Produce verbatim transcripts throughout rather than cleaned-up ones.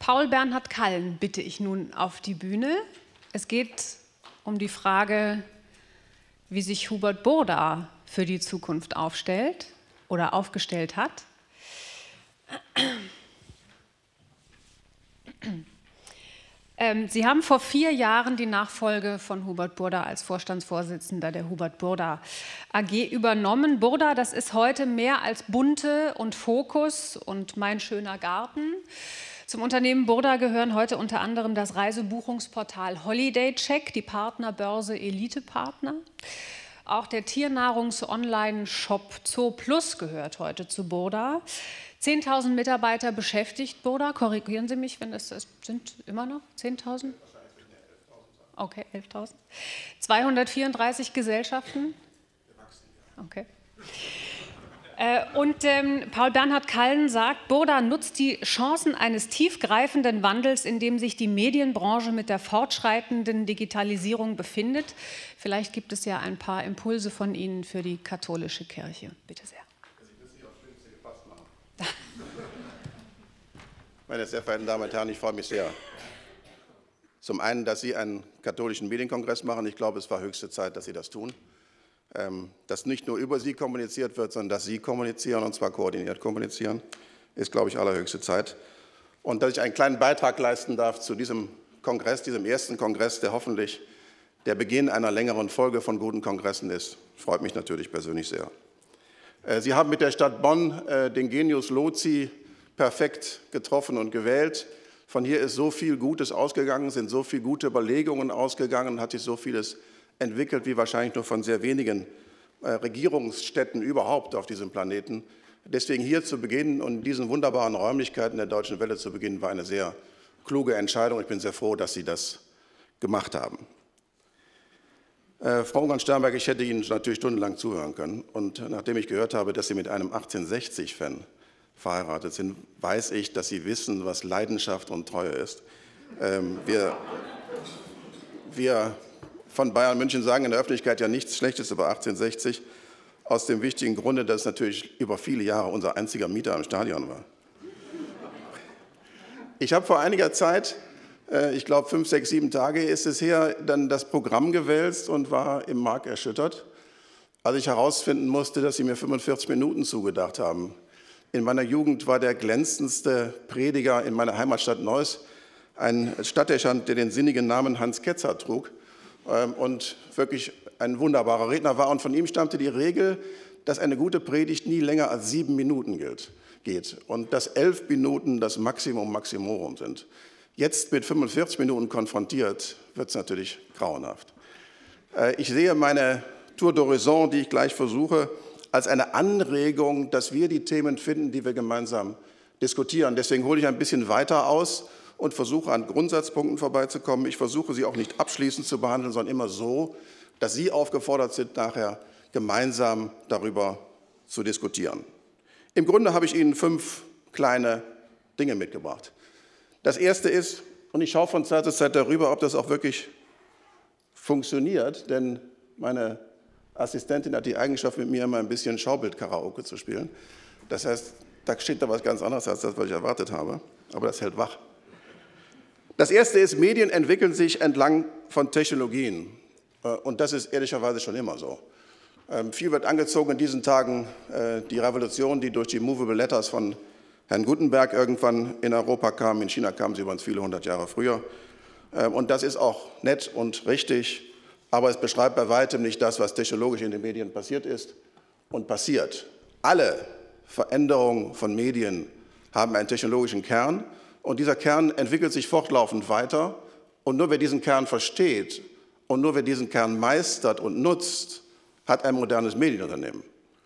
Paul Bernhard Kallen bitte ich nun auf die Bühne. Es geht um die Frage, wie sich Hubert Burda für die Zukunft aufstellt oder aufgestellt hat. Ähm, Sie haben vor vier Jahren die Nachfolge von Hubert Burda als Vorstandsvorsitzender der Hubert Burda A G übernommen. Burda, das ist heute mehr als Bunte und Fokus und Mein schöner Garten. Zum Unternehmen Burda gehören heute unter anderem das Reisebuchungsportal Holiday Check, die Partnerbörse Elite Partner. Auch der Tiernahrungs-Online-Shop Zooplus gehört heute zu Burda. zehntausend Mitarbeiter beschäftigt Burda. Korrigieren Sie mich, wenn es das sind immer noch zehntausend? Okay, elftausend. zweihundertvierunddreißig Gesellschaften. Okay. Und ähm, Paul Bernhard Kallen sagt, Burda nutzt die Chancen eines tiefgreifenden Wandels, in dem sich die Medienbranche mit der fortschreitenden Digitalisierung befindet. Vielleicht gibt es ja ein paar Impulse von Ihnen für die katholische Kirche. Bitte sehr. Meine sehr verehrten Damen und Herren, ich freue mich sehr. Zum einen, dass Sie einen katholischen Medienkongress machen. Ich glaube, es war höchste Zeit, dass Sie das tun. Dass nicht nur über Sie kommuniziert wird, sondern dass Sie kommunizieren, und zwar koordiniert kommunizieren, ist, glaube ich, allerhöchste Zeit. Und dass ich einen kleinen Beitrag leisten darf zu diesem Kongress, diesem ersten Kongress, der hoffentlich der Beginn einer längeren Folge von guten Kongressen ist, freut mich natürlich persönlich sehr. Sie haben mit der Stadt Bonn den Genius Loci perfekt getroffen und gewählt. Von hier ist so viel Gutes ausgegangen, sind so viele gute Überlegungen ausgegangen, hat sich so vieles entwickelt, wie wahrscheinlich nur von sehr wenigen äh, Regierungsstätten überhaupt auf diesem Planeten. Deswegen hier zu beginnen und in diesen wunderbaren Räumlichkeiten der Deutschen Welle zu beginnen, war eine sehr kluge Entscheidung. Ich bin sehr froh, dass Sie das gemacht haben. Äh, Frau Ungarn-Sternberg, ich hätte Ihnen natürlich stundenlang zuhören können. Und nachdem ich gehört habe, dass Sie mit einem achtzehnhundertsechzig-Fan verheiratet sind, weiß ich, dass Sie wissen, was Leidenschaft und Treue ist. Ähm, wir, wir von Bayern München sagen in der Öffentlichkeit ja nichts Schlechtes über achtzehnhundertsechzig, aus dem wichtigen Grunde, dass es natürlich über viele Jahre unser einziger Mieter im Stadion war. Ich habe vor einiger Zeit, äh, ich glaube fünf, sechs, sieben Tage ist es her, dann das Programm gewälzt und war im Mark erschüttert, als ich herausfinden musste, dass Sie mir fünfundvierzig Minuten zugedacht haben. In meiner Jugend war der glänzendste Prediger in meiner Heimatstadt Neuss ein Stadtdechant, der den sinnigen Namen Hans Ketzer trug und wirklich ein wunderbarer Redner war. Und von ihm stammte die Regel, dass eine gute Predigt nie länger als sieben Minuten gilt, geht und dass elf Minuten das Maximum Maximorum sind. Jetzt mit fünfundvierzig Minuten konfrontiert, wird es natürlich grauenhaft. Ich sehe meine Tour d'Horizon, die ich gleich versuche, als eine Anregung, dass wir die Themen finden, die wir gemeinsam diskutieren. Deswegen hole ich ein bisschen weiter aus und versuche an Grundsatzpunkten vorbeizukommen. Ich versuche sie auch nicht abschließend zu behandeln, sondern immer so, dass Sie aufgefordert sind, nachher gemeinsam darüber zu diskutieren. Im Grunde habe ich Ihnen fünf kleine Dinge mitgebracht. Das erste ist, und ich schaue von Zeit zu Zeit darüber, ob das auch wirklich funktioniert, denn meine Assistentin hat die Eigenschaft, mit mir immer ein bisschen Schaubild-Karaoke zu spielen. Das heißt, da steht da was ganz anderes als das, was ich erwartet habe, aber das hält wach. Das erste ist, Medien entwickeln sich entlang von Technologien. Und das ist ehrlicherweise schon immer so. Viel wird angezogen in diesen Tagen, die Revolution, die durch die Movable Letters von Herrn Gutenberg irgendwann in Europa kam. In China kamen sie übrigens viele hundert Jahre früher. Und das ist auch nett und richtig. Aber es beschreibt bei weitem nicht das, was technologisch in den Medien passiert ist und passiert. Alle Veränderungen von Medien haben einen technologischen Kern und dieser Kern entwickelt sich fortlaufend weiter. Und nur wer diesen Kern versteht und nur wer diesen Kern meistert und nutzt, hat ein modernes Medienunternehmen.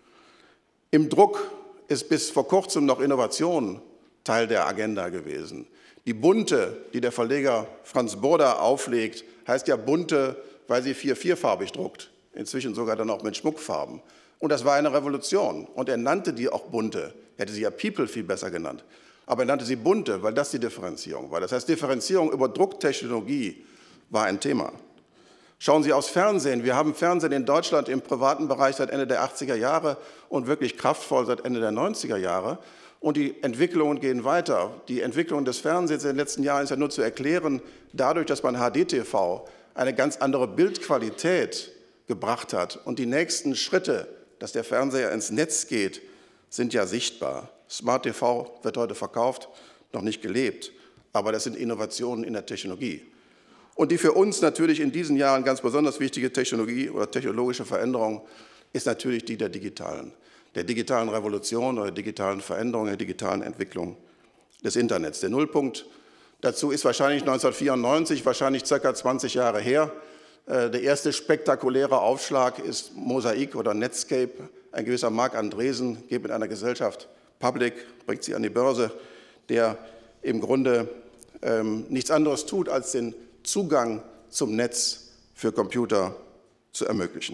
Im Druck ist bis vor kurzem noch Innovation Teil der Agenda gewesen. Die Bunte, die der Verleger Franz Burda auflegt, heißt ja Bunte, weil sie vier vierfarbig druckt, inzwischen sogar dann auch mit Schmuckfarben. Und das war eine Revolution. Und er nannte die auch Bunte. Er hätte sie ja People viel besser genannt. Aber er nannte sie Bunte, weil das die Differenzierung war. Das heißt, Differenzierung über Drucktechnologie war ein Thema. Schauen Sie aufs Fernsehen. Wir haben Fernsehen in Deutschland im privaten Bereich seit Ende der achtziger Jahre und wirklich kraftvoll seit Ende der neunziger Jahre. Und die Entwicklungen gehen weiter. Die Entwicklung des Fernsehens in den letzten Jahren ist ja nur zu erklären, dadurch, dass man H D T V eine ganz andere Bildqualität gebracht hat. Und die nächsten Schritte, dass der Fernseher ins Netz geht, sind ja sichtbar. Smart T V wird heute verkauft, noch nicht gelebt. Aber das sind Innovationen in der Technologie. Und die für uns natürlich in diesen Jahren ganz besonders wichtige Technologie oder technologische Veränderung ist natürlich die der digitalen, der digitalen Revolution oder der digitalen Veränderung, der digitalen Entwicklung des Internets. Der Nullpunkt dazu ist wahrscheinlich neunzehnhundertvierundneunzig, wahrscheinlich circa zwanzig Jahre her. Der erste spektakuläre Aufschlag ist Mosaik oder Netscape. Ein gewisser Marc Andreessen geht mit einer Gesellschaft public, bringt sie an die Börse, der im Grunde ähm, nichts anderes tut, als den Zugang zum Netz für Computer zu ermöglichen.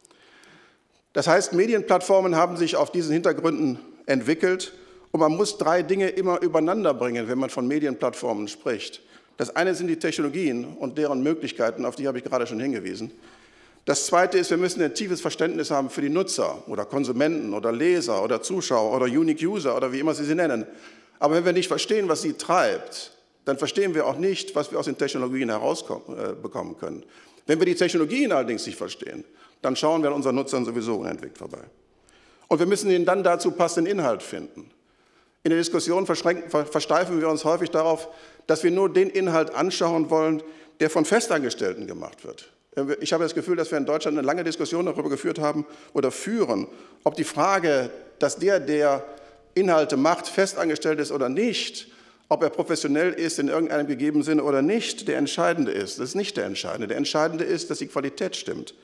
Das heißt, Medienplattformen haben sich auf diesen Hintergründen entwickelt und man muss drei Dinge immer übereinander bringen, wenn man von Medienplattformen spricht. Das eine sind die Technologien und deren Möglichkeiten, auf die habe ich gerade schon hingewiesen. Das zweite ist, wir müssen ein tiefes Verständnis haben für die Nutzer oder Konsumenten oder Leser oder Zuschauer oder Unique User oder wie immer Sie sie nennen. Aber wenn wir nicht verstehen, was sie treibt, dann verstehen wir auch nicht, was wir aus den Technologien herausbekommen können. Wenn wir die Technologien allerdings nicht verstehen, dann schauen wir an unseren Nutzern sowieso unentwegt vorbei. Und wir müssen ihnen dann dazu passenden Inhalt finden. In der Diskussion versteifen wir uns häufig darauf, dass wir nur den Inhalt anschauen wollen, der von Festangestellten gemacht wird. Ich habe das Gefühl, dass wir in Deutschland eine lange Diskussion darüber geführt haben oder führen, ob die Frage, dass der, der Inhalte macht, festangestellt ist oder nicht, ob er professionell ist in irgendeinem gegebenen Sinne oder nicht, der Entscheidende ist. Das ist nicht der Entscheidende. Der Entscheidende ist, dass die Qualität stimmt.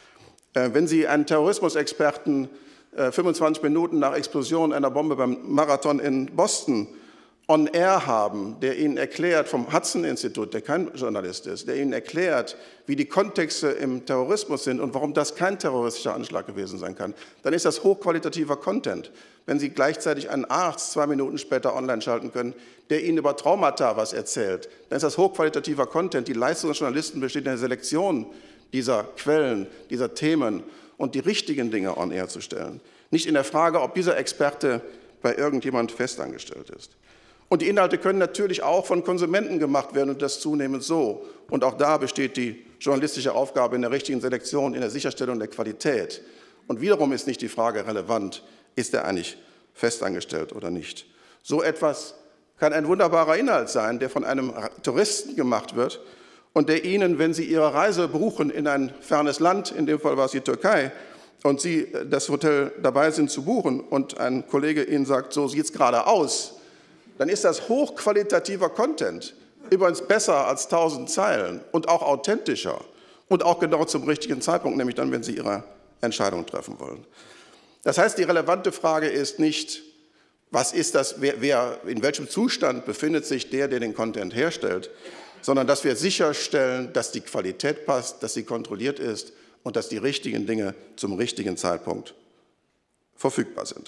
Wenn Sie einen Terrorismusexperten fünfundzwanzig Minuten nach Explosion einer Bombe beim Marathon in Boston on air haben, der Ihnen erklärt, vom Hudson-Institut, der kein Journalist ist, der Ihnen erklärt, wie die Kontexte im Terrorismus sind und warum das kein terroristischer Anschlag gewesen sein kann, dann ist das hochqualitativer Content. Wenn Sie gleichzeitig einen Arzt zwei Minuten später online schalten können, der Ihnen über Traumata was erzählt, dann ist das hochqualitativer Content. Die Leistung des Journalisten besteht in der Selektion dieser Quellen, dieser Themen und die richtigen Dinge on air zu stellen. Nicht in der Frage, ob dieser Experte bei irgendjemand festangestellt ist. Und die Inhalte können natürlich auch von Konsumenten gemacht werden und das zunehmend so. Und auch da besteht die journalistische Aufgabe in der richtigen Selektion, in der Sicherstellung der Qualität. Und wiederum ist nicht die Frage relevant, ist er eigentlich festangestellt oder nicht. So etwas kann ein wunderbarer Inhalt sein, der von einem Touristen gemacht wird und der Ihnen, wenn Sie Ihre Reise buchen in ein fernes Land, in dem Fall war es die Türkei, und Sie das Hotel dabei sind zu buchen und ein Kollege Ihnen sagt, so sieht es gerade aus, dann ist das hochqualitativer Content, übrigens besser als tausend Zeilen und auch authentischer und auch genau zum richtigen Zeitpunkt, nämlich dann, wenn Sie Ihre Entscheidung treffen wollen. Das heißt, die relevante Frage ist nicht, was ist das, wer, wer, in welchem Zustand befindet sich der, der den Content herstellt, sondern dass wir sicherstellen, dass die Qualität passt, dass sie kontrolliert ist und dass die richtigen Dinge zum richtigen Zeitpunkt verfügbar sind.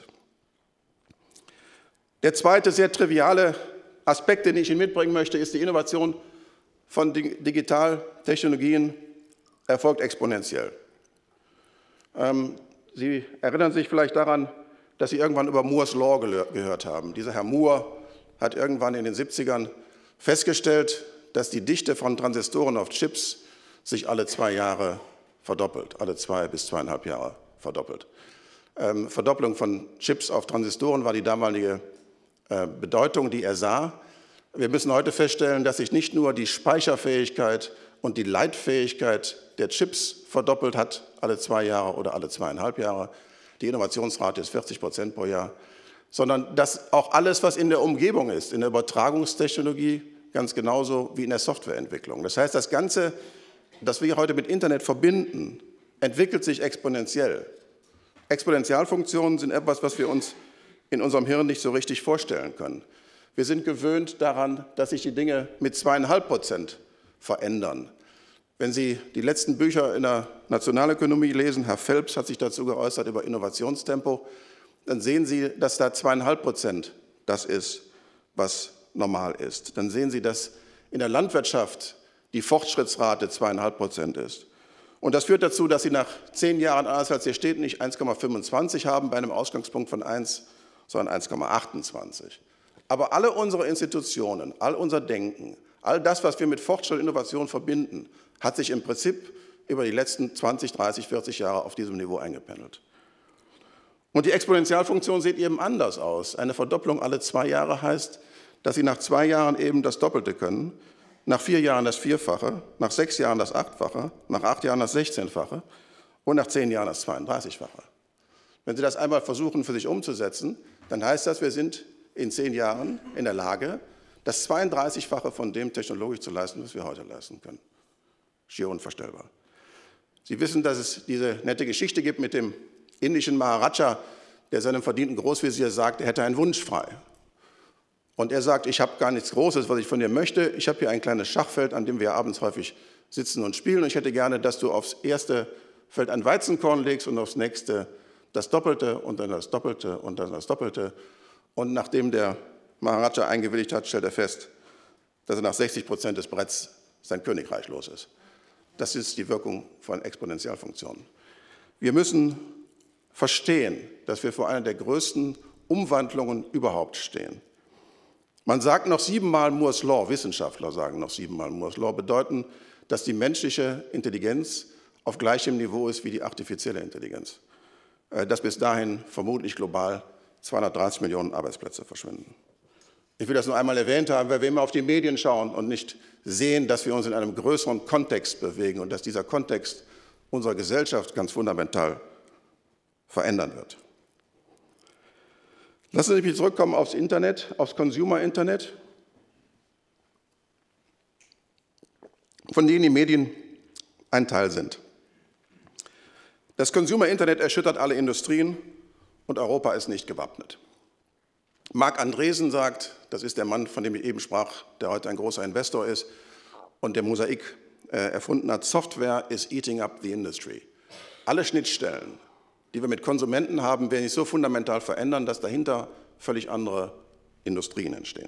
Der zweite sehr triviale Aspekt, den ich Ihnen mitbringen möchte, ist, die Innovation von Digitaltechnologien erfolgt exponentiell. Ähm, Sie erinnern sich vielleicht daran, dass Sie irgendwann über Moores Law gehört haben. Dieser Herr Moore hat irgendwann in den siebzigern festgestellt, dass die Dichte von Transistoren auf Chips sich alle zwei Jahre verdoppelt, alle zwei bis zweieinhalb Jahre verdoppelt. Ähm, Verdopplung von Chips auf Transistoren war die damalige äh, Bedeutung, die er sah. Wir müssen heute feststellen, dass sich nicht nur die Speicherfähigkeit und die Leitfähigkeit der Chips verdoppelt hat, alle zwei Jahre oder alle zweieinhalb Jahre. Die Innovationsrate ist vierzig Prozent pro Jahr, sondern dass auch alles, was in der Umgebung ist, in der Übertragungstechnologie, ganz genauso wie in der Softwareentwicklung. Das heißt, das Ganze, das wir heute mit Internet verbinden, entwickelt sich exponentiell. Exponentialfunktionen sind etwas, was wir uns in unserem Hirn nicht so richtig vorstellen können. Wir sind gewöhnt daran, dass sich die Dinge mit zweieinhalb Prozent verändern. Wenn Sie die letzten Bücher in der Nationalökonomie lesen, Herr Phelps hat sich dazu geäußert über Innovationstempo, dann sehen Sie, dass da zweieinhalb Prozent das ist, was normal ist. Dann sehen Sie, dass in der Landwirtschaft die Fortschrittsrate zweieinhalb Prozent ist. Und das führt dazu, dass Sie nach zehn Jahren, anders als hier steht, nicht eins Komma fünfundzwanzig haben bei einem Ausgangspunkt von eins sondern eins Komma achtundzwanzig. Aber alle unsere Institutionen, all unser Denken, all das, was wir mit Fortschritt und Innovation verbinden, hat sich im Prinzip über die letzten zwanzig, dreißig, vierzig Jahre auf diesem Niveau eingependelt. Und die Exponentialfunktion sieht eben anders aus. Eine Verdopplung alle zwei Jahre heißt, dass Sie nach zwei Jahren eben das Doppelte können, nach vier Jahren das Vierfache, nach sechs Jahren das Achtfache, nach acht Jahren das Sechzehnfache und nach zehn Jahren das zweiunddreißigfache. Wenn Sie das einmal versuchen, für sich umzusetzen, dann heißt das, wir sind in zehn Jahren in der Lage, das zweiunddreißigfache von dem technologisch zu leisten, was wir heute leisten können. Schier unvorstellbar. Sie wissen, dass es diese nette Geschichte gibt mit dem indischen Maharaja, der seinem verdienten Großvezier sagt, er hätte einen Wunsch frei. Und er sagt, ich habe gar nichts Großes, was ich von dir möchte. Ich habe hier ein kleines Schachfeld, an dem wir abends häufig sitzen und spielen. Und ich hätte gerne, dass du aufs erste Feld ein Weizenkorn legst und aufs nächste das Doppelte und dann das Doppelte und dann das Doppelte. Und nachdem der Maharaja eingewilligt hat, stellt er fest, dass er nach sechzig Prozent des Bretts sein Königreich los ist. Das ist die Wirkung von Exponentialfunktionen. Wir müssen verstehen, dass wir vor einer der größten Umwandlungen überhaupt stehen. Man sagt noch siebenmal Moore's Law, Wissenschaftler sagen noch siebenmal Moore's Law, bedeuten, dass die menschliche Intelligenz auf gleichem Niveau ist wie die artifizielle Intelligenz. Dass bis dahin vermutlich global zweihundertdreißig Millionen Arbeitsplätze verschwinden. Ich will das nur einmal erwähnt haben, weil wir immer auf die Medien schauen und nicht sehen, dass wir uns in einem größeren Kontext bewegen und dass dieser Kontext unserer Gesellschaft ganz fundamental verändern wird. Lassen Sie mich zurückkommen aufs Internet, aufs Consumer-Internet, von denen die Medien ein Teil sind. Das Consumer-Internet erschüttert alle Industrien und Europa ist nicht gewappnet. Marc Andreessen sagt, das ist der Mann, von dem ich eben sprach, der heute ein großer Investor ist und der Mosaik äh, erfunden hat, Software is eating up the industry. Alle Schnittstellen, die wir mit Konsumenten haben, werden sich so fundamental verändern, dass dahinter völlig andere Industrien entstehen.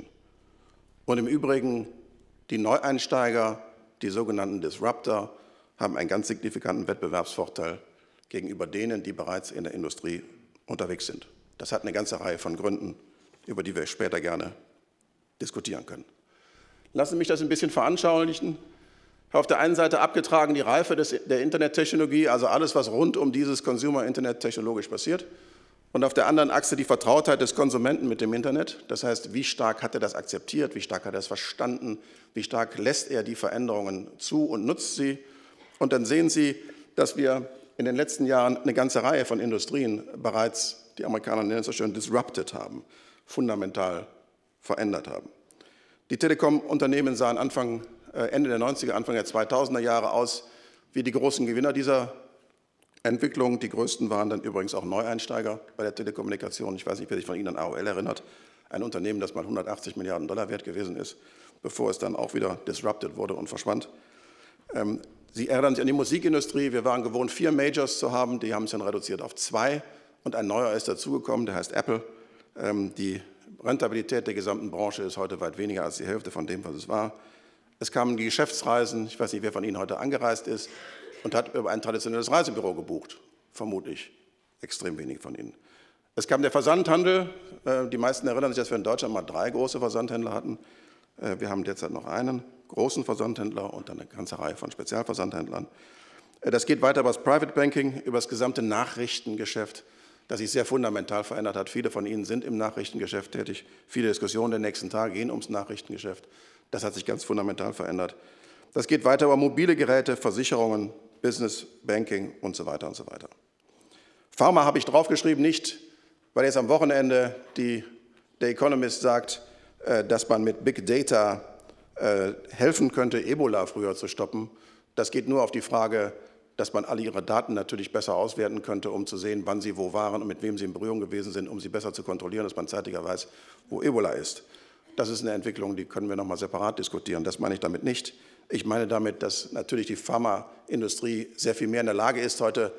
Und im Übrigen, die Neueinsteiger, die sogenannten Disruptor, haben einen ganz signifikanten Wettbewerbsvorteil gegenüber denen, die bereits in der Industrie unterwegs sind. Das hat eine ganze Reihe von Gründen, über die wir später gerne diskutieren können. Lassen Sie mich das ein bisschen veranschaulichen. Ich habe auf der einen Seite abgetragen die Reife des, der Internettechnologie, also alles, was rund um dieses Consumer-Internet technologisch passiert. Und auf der anderen Achse die Vertrautheit des Konsumenten mit dem Internet. Das heißt, wie stark hat er das akzeptiert, wie stark hat er es verstanden, wie stark lässt er die Veränderungen zu und nutzt sie. Und dann sehen Sie, dass wir in den letzten Jahren eine ganze Reihe von Industrien bereits, die Amerikaner nennen es so schön, disrupted haben, fundamental verändert haben. Die Telekom-Unternehmen sahen Anfang, äh, Ende der neunziger, Anfang der zweitausender Jahre aus wie die großen Gewinner dieser Entwicklung. Die größten waren dann übrigens auch Neueinsteiger bei der Telekommunikation. Ich weiß nicht, wer sich von Ihnen an A O L erinnert. Ein Unternehmen, das mal hundertachtzig Milliarden Dollar wert gewesen ist, bevor es dann auch wieder disrupted wurde und verschwand. Ähm, Sie erinnern sich an die Musikindustrie. Wir waren gewohnt, vier Majors zu haben. Die haben es dann reduziert auf zwei. Und ein neuer ist dazugekommen, der heißt Apple. Ähm, die Rentabilität der gesamten Branche ist heute weit weniger als die Hälfte von dem, was es war. Es kamen die Geschäftsreisen. Ich weiß nicht, wer von Ihnen heute angereist ist und hat über ein traditionelles Reisebüro gebucht. Vermutlich extrem wenig von Ihnen. Es kam der Versandhandel. Äh, die meisten erinnern sich, dass wir in Deutschland mal drei große Versandhändler hatten. Äh, wir haben derzeit noch einen großen Versandhändler und dann eine ganze Reihe von Spezialversandhändlern. Äh, das geht weiter über das Private Banking, über das gesamte Nachrichtengeschäft, das sich sehr fundamental verändert hat. Viele von Ihnen sind im Nachrichtengeschäft tätig. Viele Diskussionen der nächsten Tage gehen ums Nachrichtengeschäft. Das hat sich ganz fundamental verändert. Das geht weiter über mobile Geräte, Versicherungen, Business, Banking und so weiter und so weiter. Pharma habe ich draufgeschrieben, nicht, weil jetzt am Wochenende die, der Economist sagt, äh, dass man mit Big Data äh, helfen könnte, Ebola früher zu stoppen. Das geht nur auf die Frage, dass man alle ihre Daten natürlich besser auswerten könnte, um zu sehen, wann sie wo waren und mit wem sie in Berührung gewesen sind, um sie besser zu kontrollieren, dass man zeitiger weiß, wo Ebola ist. Das ist eine Entwicklung, die können wir noch mal separat diskutieren. Das meine ich damit nicht. Ich meine damit, dass natürlich die Pharmaindustrie sehr viel mehr in der Lage ist, heute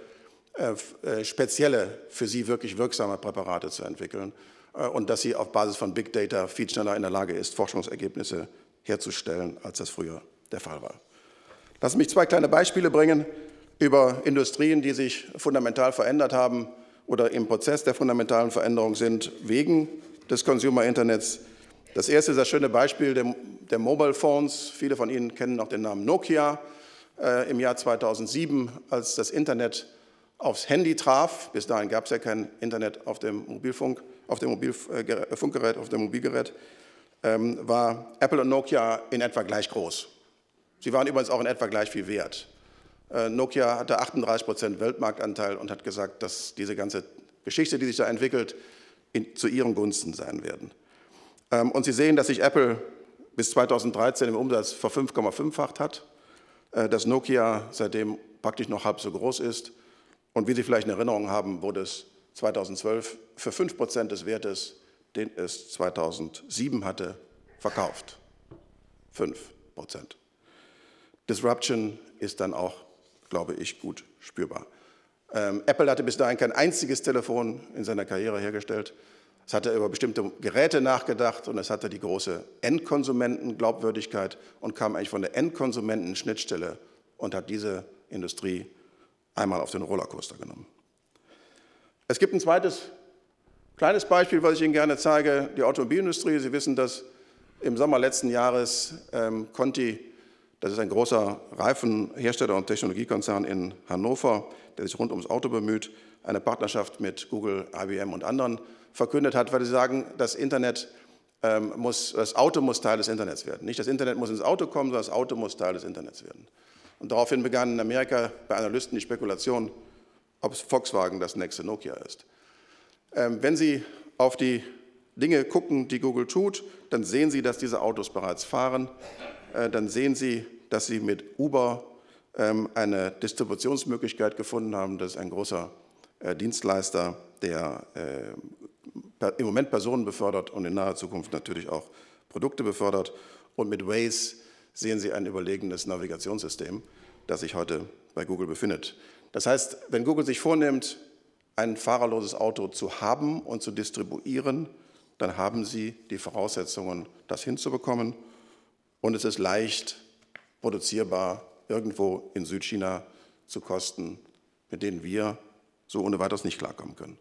äh, spezielle, für sie wirklich wirksame Präparate zu entwickeln äh, und dass sie auf Basis von Big Data viel schneller in der Lage ist, Forschungsergebnisse herzustellen, als das früher der Fall war. Lassen Sie mich zwei kleine Beispiele bringen über Industrien, die sich fundamental verändert haben oder im Prozess der fundamentalen Veränderung sind wegen des Consumer Internets. Das erste ist das schöne Beispiel der, der Mobile Phones. Viele von Ihnen kennen noch den Namen Nokia. Äh, Im Jahr zweitausendsieben, als das Internet aufs Handy traf, bis dahin gab es ja kein Internet auf dem Mobilfunk, auf dem Mobilfunkgerät, auf dem Mobilgerät, ähm, war Apple und Nokia in etwa gleich groß. Sie waren übrigens auch in etwa gleich viel wert. Äh, Nokia hatte achtunddreißig Prozent Weltmarktanteil und hat gesagt, dass diese ganze Geschichte, die sich da entwickelt, in, zu ihren Gunsten sein werden. Ähm, und Sie sehen, dass sich Apple bis zweitausenddreizehn im Umsatz ver fünf Komma fünffacht hat, äh, dass Nokia seitdem praktisch noch halb so groß ist. Und wie Sie vielleicht in Erinnerung haben, wurde es zweitausendzwölf für fünf Prozent des Wertes, den es zweitausendsieben hatte, verkauft. fünf Prozent. Disruption ist dann auch, glaube ich, gut spürbar. Ähm, Apple hatte bis dahin kein einziges Telefon in seiner Karriere hergestellt. Es hatte über bestimmte Geräte nachgedacht und es hatte die große Endkonsumentenglaubwürdigkeit und kam eigentlich von der Endkonsumentenschnittstelle und hat diese Industrie einmal auf den Rollercoaster genommen. Es gibt ein zweites kleines Beispiel, was ich Ihnen gerne zeige, die Automobilindustrie. Sie wissen, dass im Sommer letzten Jahres ähm, Conti, das ist ein großer Reifenhersteller und Technologiekonzern in Hannover, der sich rund ums Auto bemüht, eine Partnerschaft mit Google, I B M und anderen verkündet hat, weil sie sagen, das Internet ähm, muss, das Auto muss Teil des Internets werden. Nicht das Internet muss ins Auto kommen, sondern das Auto muss Teil des Internets werden. Und daraufhin begann in Amerika bei Analysten die Spekulation, ob Volkswagen das nächste Nokia ist. Ähm, wenn Sie auf die Dinge gucken, die Google tut, dann sehen Sie, dass diese Autos bereits fahren. Äh, dann sehen Sie, dass Sie mit Uber ähm, eine Distributionsmöglichkeit gefunden haben. Das ist ein großer äh, Dienstleister, der äh, im Moment Personen befördert und in naher Zukunft natürlich auch Produkte befördert. Und mit Waze sehen Sie ein überlegenes Navigationssystem, das sich heute bei Google befindet. Das heißt, wenn Google sich vornimmt, ein fahrerloses Auto zu haben und zu distribuieren, dann haben Sie die Voraussetzungen, das hinzubekommen. Und es ist leicht produzierbar, irgendwo in Südchina zu Kosten, mit denen wir so ohne weiteres nicht klarkommen können.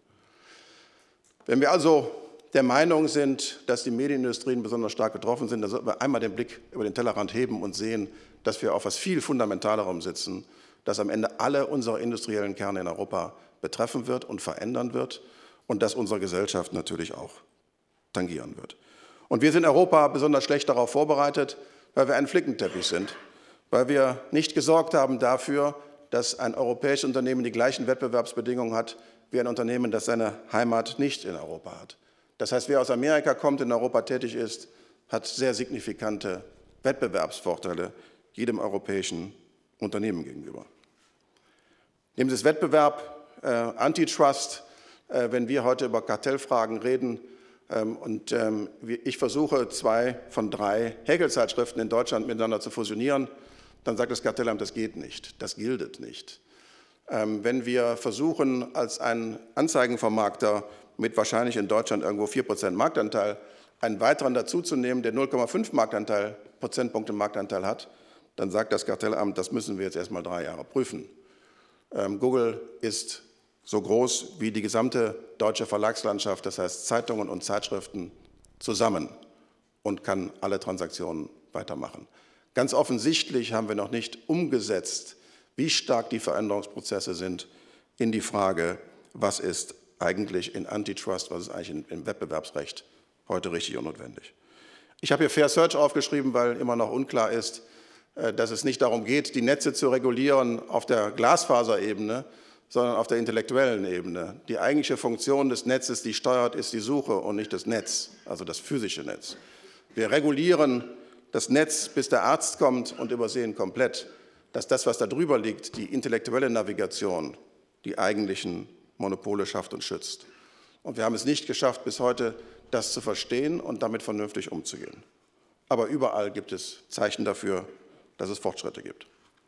Wenn wir also der Meinung sind, dass die Medienindustrien besonders stark getroffen sind, dann sollten wir einmal den Blick über den Tellerrand heben und sehen, dass wir auf etwas viel Fundamentalerem sitzen, das am Ende alle unsere industriellen Kerne in Europa betreffen wird und verändern wird und das unsere Gesellschaft natürlich auch tangieren wird. Und wir sind in Europa besonders schlecht darauf vorbereitet, weil wir ein Flickenteppich sind, weil wir nicht gesorgt haben dafür, dass ein europäisches Unternehmen die gleichen Wettbewerbsbedingungen hat wie ein Unternehmen, das seine Heimat nicht in Europa hat. Das heißt, wer aus Amerika kommt, in Europa tätig ist, hat sehr signifikante Wettbewerbsvorteile jedem europäischen Unternehmen gegenüber. Nehmen Sie das Wettbewerb, äh, Antitrust, äh, wenn wir heute über Kartellfragen reden ähm, und ähm, ich versuche, zwei von drei Häkelzeitschriften in Deutschland miteinander zu fusionieren, dann sagt das Kartellamt, das geht nicht, das gilt nicht. Ähm, wenn wir versuchen, als ein Anzeigenvermarkter mit wahrscheinlich in Deutschland irgendwo vier Prozent Marktanteil einen weiteren dazuzunehmen, der null Komma fünf Marktanteil, Prozentpunkte Marktanteil hat, dann sagt das Kartellamt, das müssen wir jetzt erst mal drei Jahre prüfen. Ähm, Google ist so groß wie die gesamte deutsche Verlagslandschaft, das heißt Zeitungen und Zeitschriften zusammen und kann alle Transaktionen weitermachen. Ganz offensichtlich haben wir noch nicht umgesetzt, wie stark die Veränderungsprozesse sind in die Frage, was ist eigentlich in Antitrust, was ist eigentlich im Wettbewerbsrecht heute richtig und notwendig. Ich habe hier Fair Search aufgeschrieben, weil immer noch unklar ist, dass es nicht darum geht, die Netze zu regulieren auf der Glasfaserebene, sondern auf der intellektuellen Ebene. Die eigentliche Funktion des Netzes, die steuert, ist die Suche und nicht das Netz, also das physische Netz. Wir regulieren das Netz, bis der Arzt kommt und übersehen komplett, dass das, was da drüber liegt, die intellektuelle Navigation, die eigentlichen Monopole schafft und schützt. Und wir haben es nicht geschafft, bis heute das zu verstehen und damit vernünftig umzugehen. Aber überall gibt es Zeichen dafür, dass es Fortschritte gibt.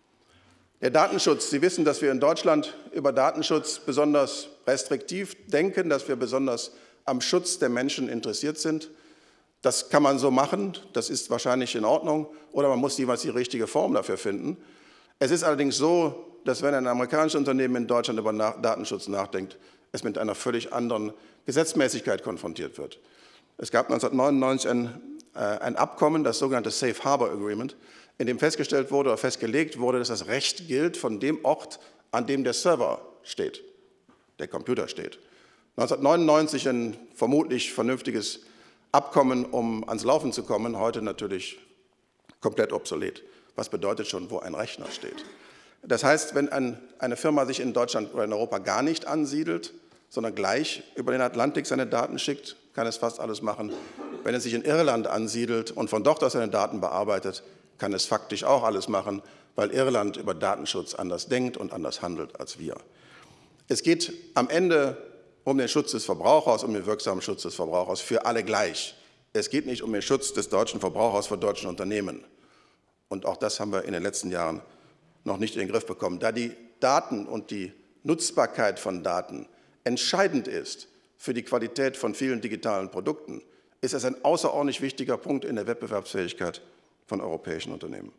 Der Datenschutz. Sie wissen, dass wir in Deutschland über Datenschutz besonders restriktiv denken, dass wir besonders am Schutz der Menschen interessiert sind. Das kann man so machen, das ist wahrscheinlich in Ordnung, oder man muss jeweils die richtige Form dafür finden. Es ist allerdings so, dass wenn ein amerikanisches Unternehmen in Deutschland über Datenschutz nachdenkt, es mit einer völlig anderen Gesetzmäßigkeit konfrontiert wird. Es gab neunzehnhundertneunundneunzig ein, äh, ein Abkommen, das sogenannte Safe Harbor Agreement, in dem festgestellt wurde oder festgelegt wurde, dass das Recht gilt von dem Ort, an dem der Server steht, der Computer steht. neunzehnhundertneunundneunzig ein vermutlich vernünftiges Abkommen, um ans Laufen zu kommen, heute natürlich komplett obsolet. Was bedeutet schon, wo ein Rechner steht? Das heißt, wenn ein, eine Firma sich in Deutschland oder in Europa gar nicht ansiedelt, sondern gleich über den Atlantik seine Daten schickt, kann es fast alles machen. Wenn es sich in Irland ansiedelt und von dort aus seine Daten bearbeitet, kann es faktisch auch alles machen, weil Irland über Datenschutz anders denkt und anders handelt als wir. Es geht am Ende um den Schutz des Verbrauchers, um den wirksamen Schutz des Verbrauchers für alle gleich. Es geht nicht um den Schutz des deutschen Verbrauchers vor deutschen Unternehmen. Und auch das haben wir in den letzten Jahren noch nicht in den Griff bekommen. Da die Daten und die Nutzbarkeit von Daten entscheidend ist für die Qualität von vielen digitalen Produkten, ist es ein außerordentlich wichtiger Punkt in der Wettbewerbsfähigkeit von europäischen Unternehmen.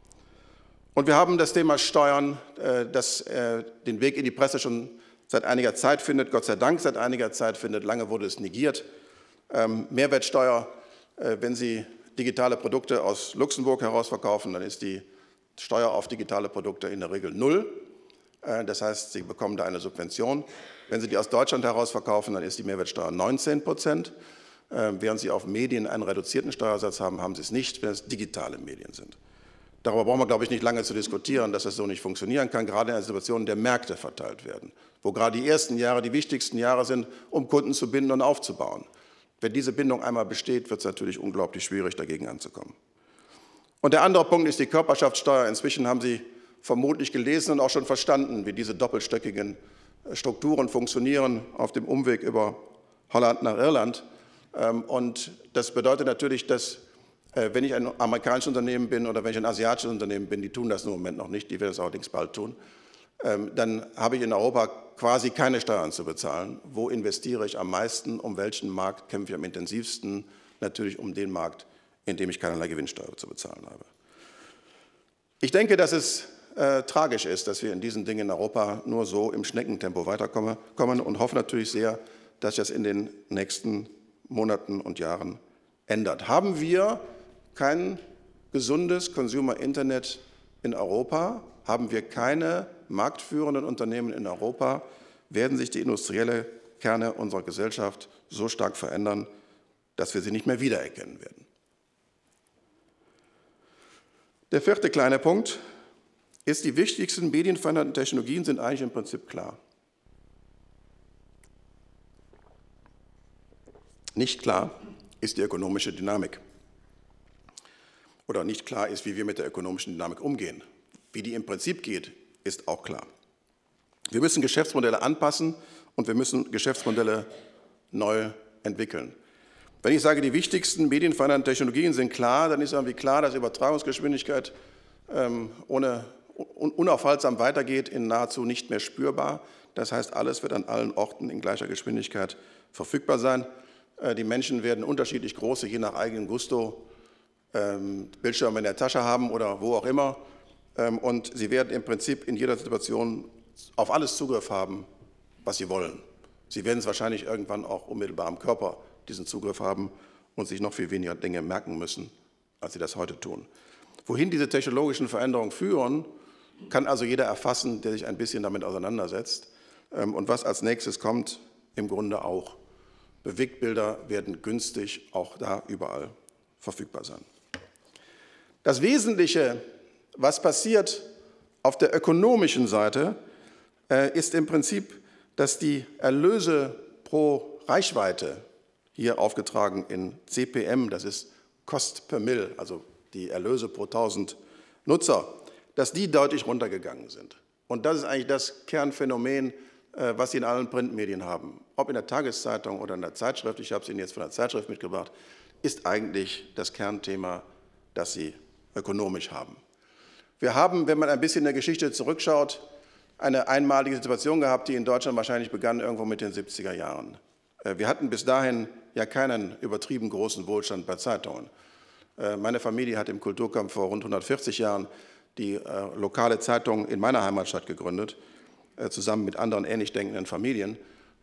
Und wir haben das Thema Steuern, das den Weg in die Presse schon seit einiger Zeit findet, Gott sei Dank seit einiger Zeit findet, lange wurde es negiert. Mehrwertsteuer, wenn Sie digitale Produkte aus Luxemburg heraus verkaufen, dann ist die Steuer auf digitale Produkte in der Regel null. Das heißt, Sie bekommen da eine Subvention. Wenn Sie die aus Deutschland heraus verkaufen, dann ist die Mehrwertsteuer neunzehn Prozent. Während Sie auf Medien einen reduzierten Steuersatz haben, haben Sie es nicht, wenn es digitale Medien sind. Darüber brauchen wir, glaube ich, nicht lange zu diskutieren, dass es so nicht funktionieren kann, gerade in einer Situation, in der Märkte verteilt werden, wo gerade die ersten Jahre die wichtigsten Jahre sind, um Kunden zu binden und aufzubauen. Wenn diese Bindung einmal besteht, wird es natürlich unglaublich schwierig, dagegen anzukommen. Und der andere Punkt ist die Körperschaftssteuer. Inzwischen haben Sie vermutlich gelesen und auch schon verstanden, wie diese doppelstöckigen Strukturen funktionieren auf dem Umweg über Holland nach Irland. Und das bedeutet natürlich, dass, wenn ich ein amerikanisches Unternehmen bin oder wenn ich ein asiatisches Unternehmen bin, die tun das im Moment noch nicht, die werden es allerdings bald tun, dann habe ich in Europa quasi keine Steuern zu bezahlen. Wo investiere ich am meisten? Um welchen Markt kämpfe ich am intensivsten? Natürlich um den Markt, in dem ich keinerlei Gewinnsteuer zu bezahlen habe. Ich denke, dass es äh, tragisch ist, dass wir in diesen Dingen in Europa nur so im Schneckentempo weiterkommen kommen und hoffe natürlich sehr, dass sich das in den nächsten Monaten und Jahren ändert. Haben wir kein gesundes Consumer Internet in Europa, haben wir keine marktführenden Unternehmen in Europa, werden sich die industriellen Kerne unserer Gesellschaft so stark verändern, dass wir sie nicht mehr wiedererkennen werden. Der vierte kleine Punkt ist, die wichtigsten medienverändernden Technologien sind eigentlich im Prinzip klar. Nicht klar ist die ökonomische Dynamik. Oder nicht klar ist, wie wir mit der ökonomischen Dynamik umgehen. Wie die im Prinzip geht, ist auch klar. Wir müssen Geschäftsmodelle anpassen und wir müssen Geschäftsmodelle neu entwickeln. Wenn ich sage, die wichtigsten medienverändernden Technologien sind klar, dann ist irgendwie klar, dass Übertragungsgeschwindigkeit ähm, ohne, un, unaufhaltsam weitergeht, in nahezu nicht mehr spürbar. Das heißt, alles wird an allen Orten in gleicher Geschwindigkeit verfügbar sein. Äh, die Menschen werden unterschiedlich große, je nach eigenem Gusto, ähm, Bildschirme in der Tasche haben oder wo auch immer. Ähm, und sie werden im Prinzip in jeder Situation auf alles Zugriff haben, was sie wollen. Sie werden es wahrscheinlich irgendwann auch unmittelbar am Körper diesen Zugriff haben und sich noch viel weniger Dinge merken müssen, als sie das heute tun. Wohin diese technologischen Veränderungen führen, kann also jeder erfassen, der sich ein bisschen damit auseinandersetzt. Und was als nächstes kommt, im Grunde auch. Bewegtbilder werden günstig auch da überall verfügbar sein. Das Wesentliche, was passiert auf der ökonomischen Seite, ist im Prinzip, dass die Erlöse pro Reichweite, hier aufgetragen in C P M, das ist Cost per Mill, also die Erlöse pro tausend Nutzer, dass die deutlich runtergegangen sind. Und das ist eigentlich das Kernphänomen, was Sie in allen Printmedien haben. Ob in der Tageszeitung oder in der Zeitschrift, ich habe es Ihnen jetzt von der Zeitschrift mitgebracht, ist eigentlich das Kernthema, das Sie ökonomisch haben. Wir haben, wenn man ein bisschen in der Geschichte zurückschaut, eine einmalige Situation gehabt, die in Deutschland wahrscheinlich begann irgendwo mit den siebziger Jahren. Wir hatten bis dahin ja keinen übertrieben großen Wohlstand bei Zeitungen. Meine Familie hat im Kulturkampf vor rund hundertvierzig Jahren die äh, lokale Zeitung in meiner Heimatstadt gegründet, äh, zusammen mit anderen ähnlich denkenden Familien.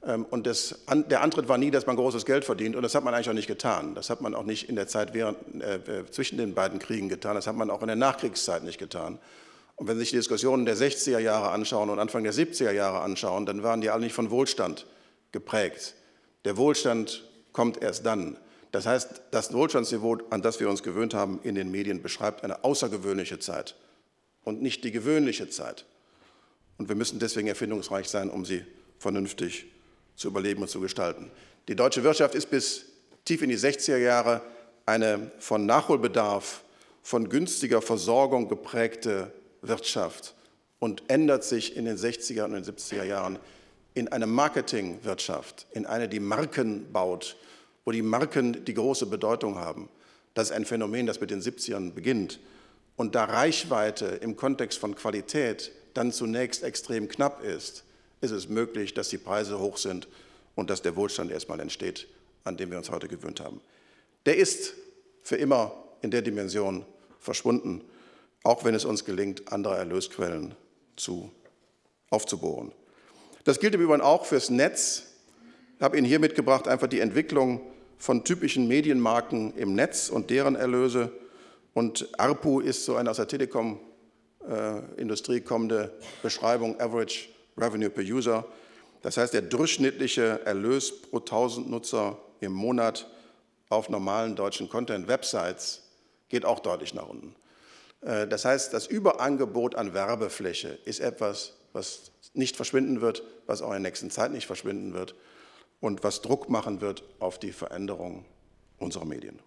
Und das, der Antritt war nie, dass man großes Geld verdient. Und das hat man eigentlich auch nicht getan. Das hat man auch nicht in der Zeit während, äh, zwischen den beiden Kriegen getan. Das hat man auch in der Nachkriegszeit nicht getan. Und wenn Sie sich die Diskussionen der sechziger Jahre anschauen und Anfang der siebziger Jahre anschauen, dann waren die alle nicht von Wohlstand geprägt. Der Wohlstand kommt erst dann. Das heißt, das Wohlstandsniveau, an das wir uns gewöhnt haben in den Medien, beschreibt eine außergewöhnliche Zeit und nicht die gewöhnliche Zeit. Und wir müssen deswegen erfindungsreich sein, um sie vernünftig zu überleben und zu gestalten. Die deutsche Wirtschaft ist bis tief in die sechziger Jahre eine von Nachholbedarf, von günstiger Versorgung geprägte Wirtschaft und ändert sich in den sechziger und den siebziger Jahren in eine Marketingwirtschaft, in eine, die Marken baut, wo die Marken die große Bedeutung haben. Das ist ein Phänomen, das mit den siebzigern beginnt. Und da Reichweite im Kontext von Qualität dann zunächst extrem knapp ist, ist es möglich, dass die Preise hoch sind und dass der Wohlstand erstmal entsteht, an den wir uns heute gewöhnt haben. Der ist für immer in der Dimension verschwunden, auch wenn es uns gelingt, andere Erlösquellen zu, aufzubohren. Das gilt im Übrigen auch fürs Netz. Ich habe Ihnen hier mitgebracht einfach die Entwicklung von typischen Medienmarken im Netz und deren Erlöse. Und A R P U ist so eine aus der Telekom-Industrie kommende Beschreibung, Average Revenue per User. Das heißt, der durchschnittliche Erlös pro tausend Nutzer im Monat auf normalen deutschen Content-Websites geht auch deutlich nach unten. Das heißt, das Überangebot an Werbefläche ist etwas, was nicht verschwinden wird, was auch in der nächsten Zeit nicht verschwinden wird und was Druck machen wird auf die Veränderung unserer Medien.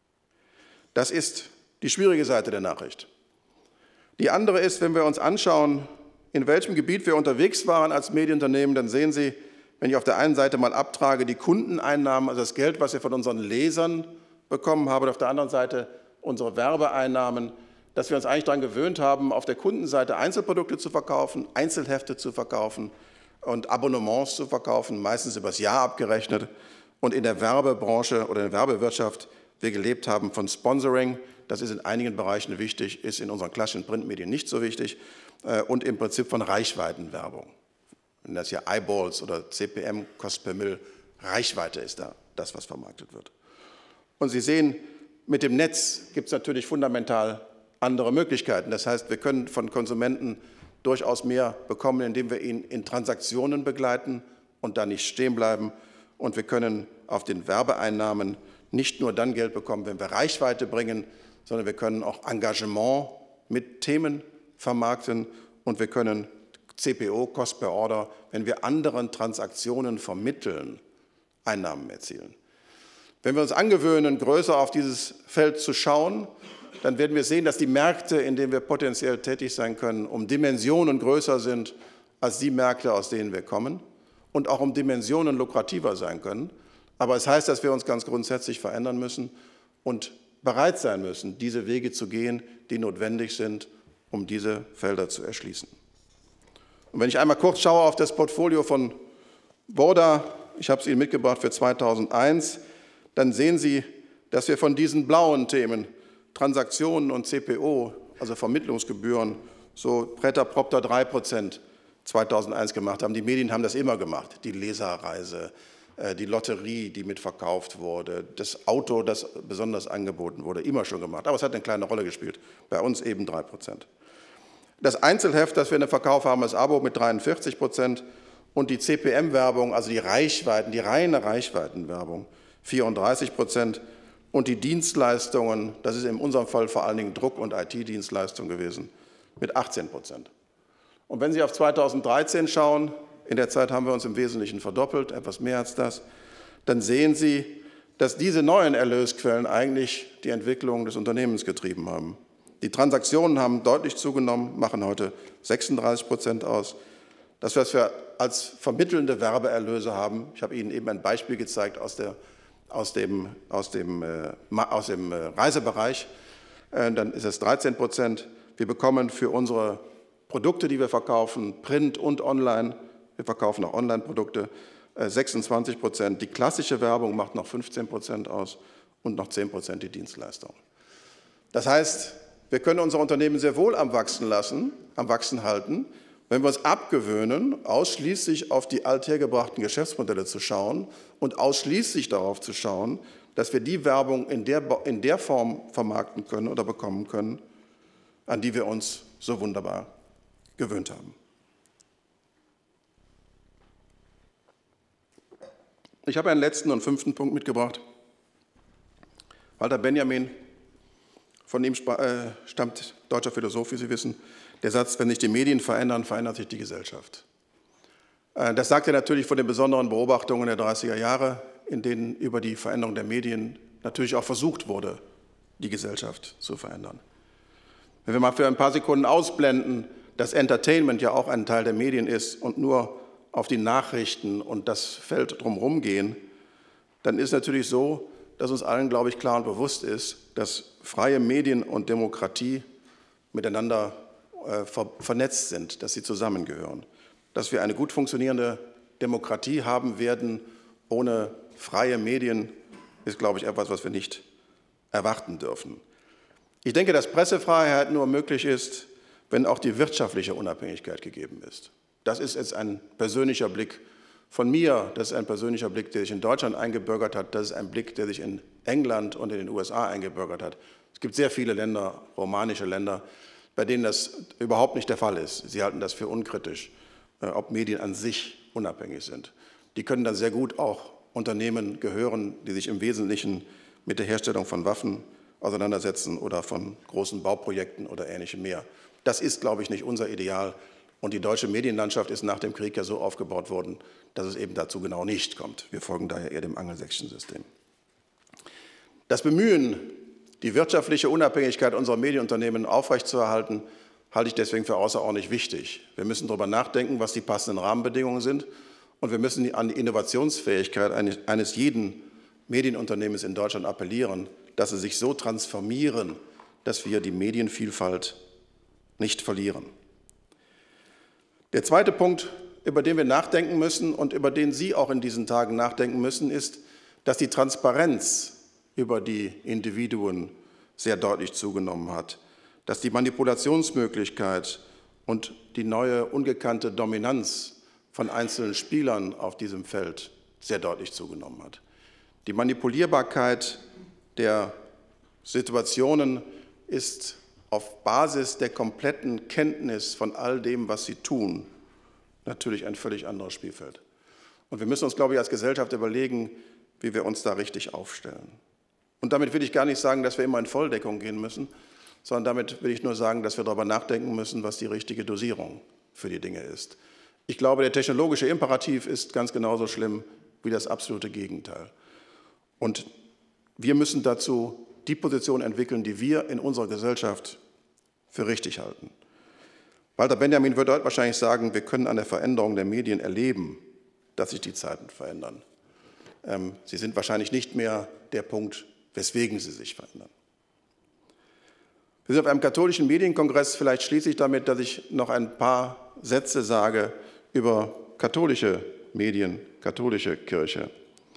Das ist die schwierige Seite der Nachricht. Die andere ist, wenn wir uns anschauen, in welchem Gebiet wir unterwegs waren als Medienunternehmen, dann sehen Sie, wenn ich auf der einen Seite mal abtrage, die Kundeneinnahmen, also das Geld, was wir von unseren Lesern bekommen haben, und auf der anderen Seite unsere Werbeeinnahmen, dass wir uns eigentlich daran gewöhnt haben, auf der Kundenseite Einzelprodukte zu verkaufen, Einzelhefte zu verkaufen und Abonnements zu verkaufen, meistens übers Jahr abgerechnet. Und in der Werbebranche oder in der Werbewirtschaft wir gelebt haben von Sponsoring. Das ist in einigen Bereichen wichtig, ist in unseren klassischen Printmedien nicht so wichtig. Und im Prinzip von Reichweitenwerbung. Wenn das hier Eyeballs oder C P M, Cost per Mill, Reichweite ist da das, was vermarktet wird. Und Sie sehen, mit dem Netz gibt es natürlich fundamental andere Möglichkeiten. Das heißt, wir können von Konsumenten durchaus mehr bekommen, indem wir ihn in Transaktionen begleiten und da nicht stehen bleiben. Und wir können auf den Werbeeinnahmen nicht nur dann Geld bekommen, wenn wir Reichweite bringen, sondern wir können auch Engagement mit Themen vermarkten und wir können C P O, Cost per Order, wenn wir anderen Transaktionen vermitteln, Einnahmen erzielen. Wenn wir uns angewöhnen, größer auf dieses Feld zu schauen, dann werden wir sehen, dass die Märkte, in denen wir potenziell tätig sein können, um Dimensionen größer sind als die Märkte, aus denen wir kommen und auch um Dimensionen lukrativer sein können. Aber es heißt, dass wir uns ganz grundsätzlich verändern müssen und bereit sein müssen, diese Wege zu gehen, die notwendig sind, um diese Felder zu erschließen. Und wenn ich einmal kurz schaue auf das Portfolio von Burda, ich habe es Ihnen mitgebracht für zweitausendeins, dann sehen Sie, dass wir von diesen blauen Themen, Transaktionen und C P O, also Vermittlungsgebühren, so präter propter drei Prozent zweitausendeins gemacht haben. Die Medien haben das immer gemacht, die Leserreise, die Lotterie, die mitverkauft wurde, das Auto, das besonders angeboten wurde, immer schon gemacht. Aber es hat eine kleine Rolle gespielt, bei uns eben drei Prozent. Das Einzelheft, das wir in der Verkauf haben, ist Abo mit dreiundvierzig Prozent und die C P M-Werbung, also die Reichweiten, die reine Reichweitenwerbung, vierunddreißig Prozent und die Dienstleistungen, das ist in unserem Fall vor allen Dingen Druck- und I T-Dienstleistungen gewesen, mit achtzehn Prozent. Und wenn Sie auf zweitausenddreizehn schauen, in der Zeit haben wir uns im Wesentlichen verdoppelt, etwas mehr als das, dann sehen Sie, dass diese neuen Erlösquellen eigentlich die Entwicklung des Unternehmens getrieben haben. Die Transaktionen haben deutlich zugenommen, machen heute sechsunddreißig Prozent aus. Das, was wir als vermittelnde Werbeerlöse haben, ich habe Ihnen eben ein Beispiel gezeigt aus, der, aus dem, aus dem, äh, aus dem äh, Reisebereich, äh, dann ist es dreizehn Prozent. Wir bekommen für unsere Produkte, die wir verkaufen, Print und Online, wir verkaufen auch Online-Produkte, äh, sechsundzwanzig Prozent. Die klassische Werbung macht noch fünfzehn Prozent aus und noch zehn Prozent die Dienstleistung. Das heißt, wir können unser Unternehmen sehr wohl am Wachsen lassen, am Wachsen halten wenn wir uns abgewöhnen, ausschließlich auf die althergebrachten Geschäftsmodelle zu schauen und ausschließlich darauf zu schauen, dass wir die Werbung in der, in der Form vermarkten können oder bekommen können, an die wir uns so wunderbar gewöhnt haben. Ich habe einen letzten und fünften Punkt mitgebracht. Walter Benjamin, von ihm stammt deutscher Philosoph, wie Sie wissen, der Satz, wenn sich die Medien verändern, verändert sich die Gesellschaft. Das sagt er natürlich von den besonderen Beobachtungen der dreißiger Jahre, in denen über die Veränderung der Medien natürlich auch versucht wurde, die Gesellschaft zu verändern. Wenn wir mal für ein paar Sekunden ausblenden, dass Entertainment ja auch ein Teil der Medien ist und nur auf die Nachrichten und das Feld drumherum gehen, dann ist es natürlich so, dass uns allen, glaube ich, klar und bewusst ist, dass freie Medien und Demokratie miteinander äh, ver vernetzt sind, dass sie zusammengehören. Dass wir eine gut funktionierende Demokratie haben werden ohne freie Medien, ist, glaube ich, etwas, was wir nicht erwarten dürfen. Ich denke, dass Pressefreiheit nur möglich ist, wenn auch die wirtschaftliche Unabhängigkeit gegeben ist. Das ist jetzt ein persönlicher Blick von mir, das ist ein persönlicher Blick, der sich in Deutschland eingebürgert hat, das ist ein Blick, der sich in England und in den U S A eingebürgert hat. Es gibt sehr viele Länder, romanische Länder, bei denen das überhaupt nicht der Fall ist. Sie halten das für unkritisch, ob Medien an sich unabhängig sind. Die können dann sehr gut auch Unternehmen gehören, die sich im Wesentlichen mit der Herstellung von Waffen auseinandersetzen oder von großen Bauprojekten oder ähnlichem mehr. Das ist, glaube ich, nicht unser Ideal. Und die deutsche Medienlandschaft ist nach dem Krieg ja so aufgebaut worden, dass es eben dazu genau nicht kommt. Wir folgen daher eher dem angelsächsischen System. Das Bemühen, die wirtschaftliche Unabhängigkeit unserer Medienunternehmen aufrechtzuerhalten, halte ich deswegen für außerordentlich wichtig. Wir müssen darüber nachdenken, was die passenden Rahmenbedingungen sind. Und wir müssen an die Innovationsfähigkeit eines jeden Medienunternehmens in Deutschland appellieren, dass sie sich so transformieren, dass wir die Medienvielfalt nicht verlieren. Der zweite Punkt, über den wir nachdenken müssen und über den Sie auch in diesen Tagen nachdenken müssen, ist, dass die Transparenz über die Individuen sehr deutlich zugenommen hat, dass die Manipulationsmöglichkeit und die neue ungekannte Dominanz von einzelnen Spielern auf diesem Feld sehr deutlich zugenommen hat. Die Manipulierbarkeit der Situationen ist auf Basis der kompletten Kenntnis von all dem, was sie tun, natürlich ein völlig anderes Spielfeld. Und wir müssen uns, glaube ich, als Gesellschaft überlegen, wie wir uns da richtig aufstellen. Und damit will ich gar nicht sagen, dass wir immer in Volldeckung gehen müssen, sondern damit will ich nur sagen, dass wir darüber nachdenken müssen, was die richtige Dosierung für die Dinge ist. Ich glaube, der technologische Imperativ ist ganz genauso schlimm wie das absolute Gegenteil. Und wir müssen dazu die Position entwickeln, die wir in unserer Gesellschaft für richtig halten. Walter Benjamin wird heute wahrscheinlich sagen, wir können an der Veränderung der Medien erleben, dass sich die Zeiten verändern. Ähm, sie sind wahrscheinlich nicht mehr der Punkt, weswegen sie sich verändern. Wir sind auf einem katholischen Medienkongress, vielleicht schließe ich damit, dass ich noch ein paar Sätze sage über katholische Medien, katholische Kirche.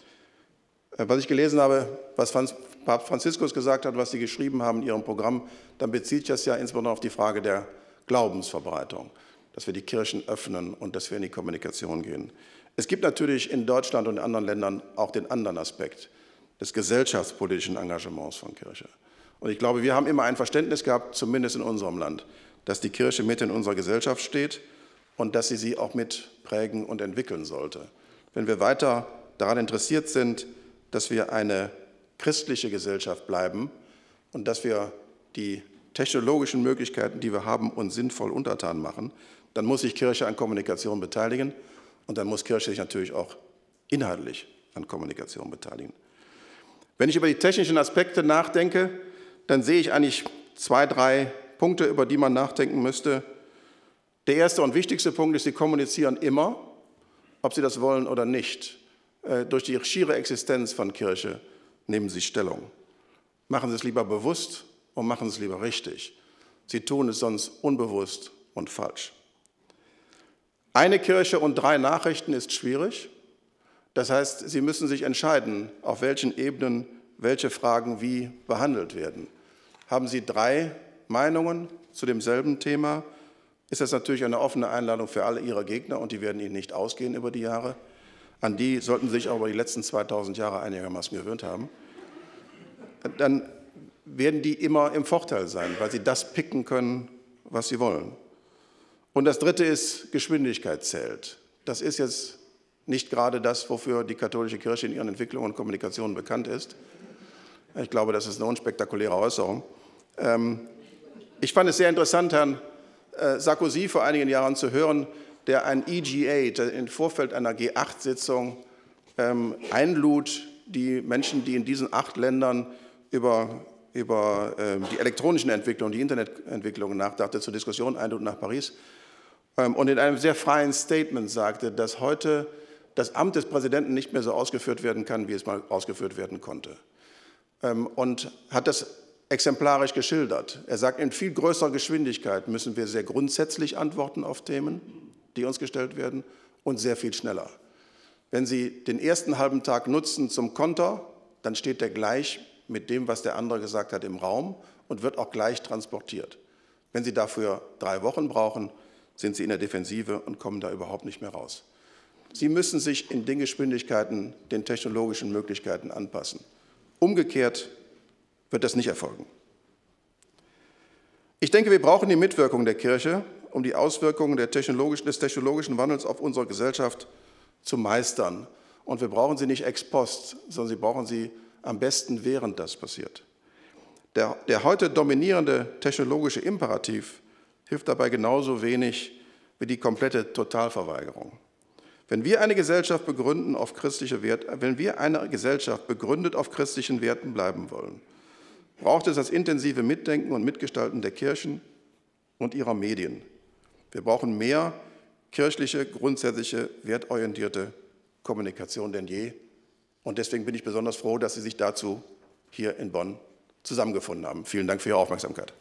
Was ich gelesen habe, was Papst Franziskus gesagt hat, was Sie geschrieben haben in Ihrem Programm, dann bezieht sich das ja insbesondere auf die Frage der Glaubensverbreitung, dass wir die Kirchen öffnen und dass wir in die Kommunikation gehen. Es gibt natürlich in Deutschland und in anderen Ländern auch den anderen Aspekt des gesellschaftspolitischen Engagements von Kirche. Und ich glaube, wir haben immer ein Verständnis gehabt, zumindest in unserem Land, dass die Kirche mit in unserer Gesellschaft steht und dass sie sie auch mit prägen und entwickeln sollte. Wenn wir weiter daran interessiert sind, dass wir eine christliche Gesellschaft bleiben und dass wir die technologischen Möglichkeiten, die wir haben, uns sinnvoll untertan machen, dann muss sich Kirche an Kommunikation beteiligen und dann muss Kirche sich natürlich auch inhaltlich an Kommunikation beteiligen. Wenn ich über die technischen Aspekte nachdenke, dann sehe ich eigentlich zwei, drei Punkte, über die man nachdenken müsste. Der erste und wichtigste Punkt ist, Sie kommunizieren immer, ob Sie das wollen oder nicht. Durch die schiere Existenz von Kirche nehmen Sie Stellung. Machen Sie es lieber bewusst und machen Sie es lieber richtig. Sie tun es sonst unbewusst und falsch. Eine Kirche und drei Nachrichten ist schwierig. Das heißt, Sie müssen sich entscheiden, auf welchen Ebenen welche Fragen wie behandelt werden. Haben Sie drei Meinungen zu demselben Thema, ist das natürlich eine offene Einladung für alle Ihre Gegner, und die werden Ihnen nicht ausgehen über die Jahre. An die sollten Sie sich aber die letzten zweitausend Jahre einigermaßen gewöhnt haben. Dann werden die immer im Vorteil sein, weil sie das picken können, was sie wollen. Und das Dritte ist, Geschwindigkeit zählt. Das ist jetzt nicht gerade das, wofür die katholische Kirche in ihren Entwicklungen und Kommunikationen bekannt ist. Ich glaube, das ist eine unspektakuläre Äußerung. Ich fand es sehr interessant, Herrn Sarkozy vor einigen Jahren zu hören, der ein E G A, im Vorfeld einer G acht Sitzung, einlud, die Menschen, die in diesen acht Ländern über, über die elektronischen Entwicklungen, die Internetentwicklungen nachdachte, zur Diskussion einlud nach Paris und in einem sehr freien Statement sagte, dass heute das Amt des Präsidenten nicht mehr so ausgeführt werden kann, wie es mal ausgeführt werden konnte. Und hat das exemplarisch geschildert. Er sagt, in viel größerer Geschwindigkeit müssen wir sehr grundsätzlich antworten auf Themen, die uns gestellt werden, und sehr viel schneller. Wenn Sie den ersten halben Tag nutzen zum Konter, dann steht der gleich mit dem, was der andere gesagt hat, im Raum und wird auch gleich transportiert. Wenn Sie dafür drei Wochen brauchen, sind Sie in der Defensive und kommen da überhaupt nicht mehr raus. Sie müssen sich in den Geschwindigkeiten den technologischen Möglichkeiten anpassen. Umgekehrt wird das nicht erfolgen. Ich denke, wir brauchen die Mitwirkung der Kirche, um die Auswirkungen der technologischen, des technologischen Wandels auf unsere Gesellschaft zu meistern. Und wir brauchen sie nicht ex post, sondern sie brauchen sie am besten, während das passiert. Der, der heute dominierende technologische Imperativ hilft dabei genauso wenig wie die komplette Totalverweigerung. Wenn wir eine Gesellschaft begründen auf christliche Werte, wenn wir eine Gesellschaft begründet auf christlichen Werten bleiben wollen, braucht es das intensive Mitdenken und Mitgestalten der Kirchen und ihrer Medien. Wir brauchen mehr kirchliche, grundsätzliche, wertorientierte Kommunikation denn je. Und deswegen bin ich besonders froh, dass Sie sich dazu hier in Bonn zusammengefunden haben. Vielen Dank für Ihre Aufmerksamkeit.